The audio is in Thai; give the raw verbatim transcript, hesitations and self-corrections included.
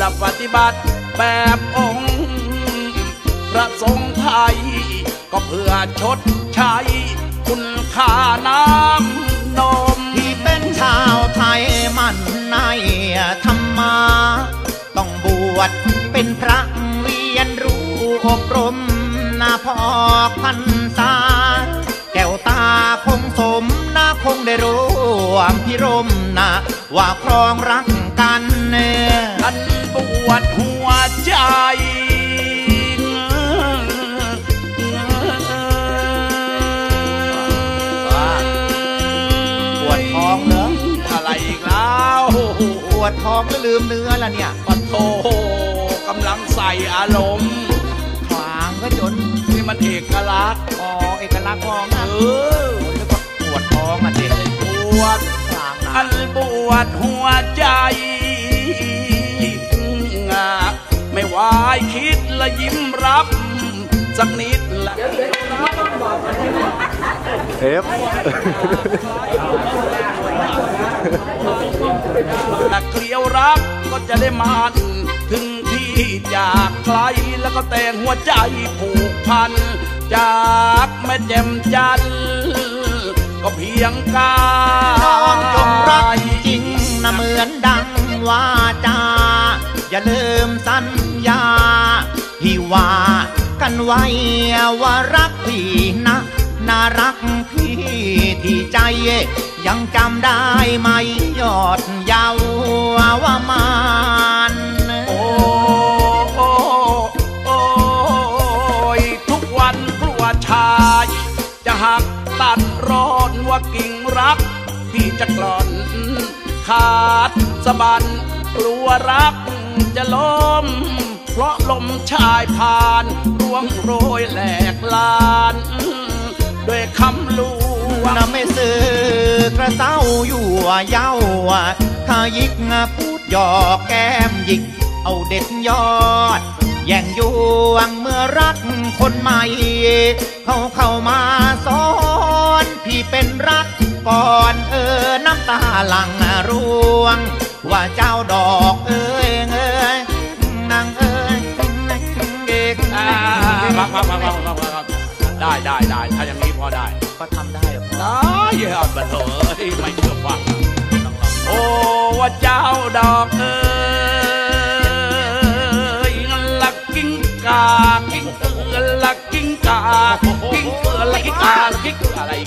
และปฏิบัติแบบองค์พระทรงไทยก็เพื่อชดใช้คุณค่าน้ำนมที่เป็นชาวไทยมันในธรรมะต้องบวชเป็นพระเรียนรู้อบรมนาพอกพรรษาแก้วตาคงสมนาคงได้รู้ความพิรมนะว่าครองรักกันเน่อันบวชหัวใจปวดท้องเหรออะไรอีกแล้วปวดท้องก็ลืมเนื้อละเนี่ยปะโถกำลังใส่อารมณ์ขวางก็จนนี่มันเอกลักษณ์อ๋อเอกลักษณ์ท้องนะเออแล้วก็ปวดท้องอ่ะเด็กปวดอันปวดหัวใจไม่วายคิดและยิ้มรับสักนิดละเอฟถ้าเกลียวรักก็จะได้มันถึงที่จากไกลแล้วก็แต่งหัวใจผูกพันจากแม่แจ่มจันทร์ก็เพียงกายจงรักจริงนะเหมือนดังว่าจาอย่าลืมสัญญาที่ว่ากันไว้ว่ารักพี่นะน่ารักพี่ที่ใจยังจำได้ไหมยอดเยาวว่ามานโอ้โอ้โอ้ยทุกวันกลัวชายจะหักตัดร้อนว่ากิ่งรักพี่จะกล่อนขาดสะบันกลัวรักจะล้มเพราะลมชายผ่านร่วงโรยแหลกลานด้วยคำลูวนะไม่ซื้อกระเซ้าอยู่เย้าถ้ายิกพูดหยอกแก้มยิกเอาเด็ดยอดแย่งยวงเมื่อรักคนใหม่เขาเข้ามาซ้อนพี่เป็นรักก่อนเออน้ำตาหลั่งร่วงว่าเจ้าดอกเอ้ยเอ้ยนางเอ้ยเด็กพักพักพักพักพักพักได้ได้ได้ถ้าอย่างนี้พอได้ก็ทำได้หรอได้เยอะบัดเถอะไม่เชื่อฟังโอ้ว่าเจ้าดอกเอ้ยลักกิ้งกากิ้งเอือลักกิ้งกากิ้งเอือลักกิ้งกากิ้งอะไร